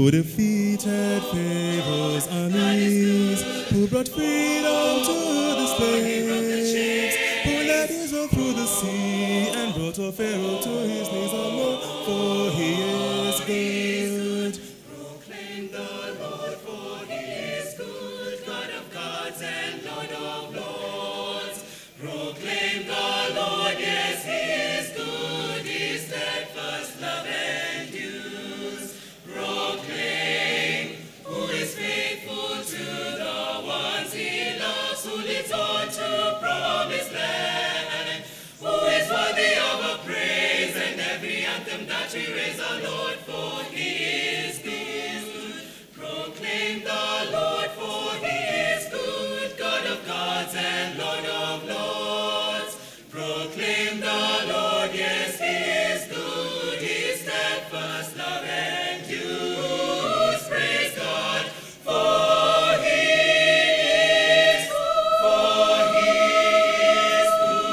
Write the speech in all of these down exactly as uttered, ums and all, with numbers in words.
who defeated Pharaoh's armies, who brought freedom to the slaves, who led Israel through the sea and brought all Pharaoh to his knees no more, for he is good. Proclaim the Lord, for he is good, God of gods and Lord of lords. Proclaim the Lord, yes, he is good, his steadfast love endures. Proclaim, who is faithful to the ones he loves, who leads on to promised land, who is worthy of a praise and every anthem that we raise our Lord, for he is good. Proclaim the Lord, for he is good, God of gods and Lord of lords. Proclaim the Lord, yes, he is good, his steadfast love endures. Praise God, for he is, for he is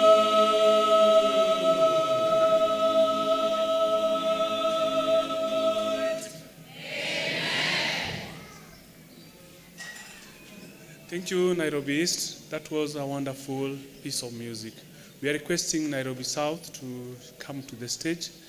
good. Thank you, Nairobi East. That was a wonderful piece of music. We are requesting Nairobi South to come to the stage.